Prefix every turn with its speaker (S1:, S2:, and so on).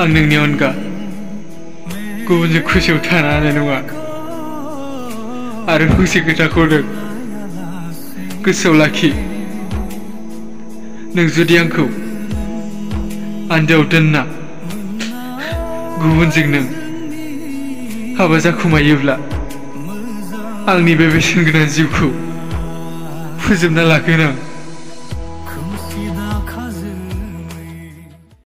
S1: आं नोंनि अनगा गुबुनजों खुसियाव थानो हानाय नङा आरो फंसे खोथाखौ नों गोसोआव लाखि नों जुदि आंखौ आन्दोआव दोनना गुबुनजों नों हाबा जाखुमायोब्ला आंनि बे बेसेनगोनां जिउखौ फोजोबना लागोन आं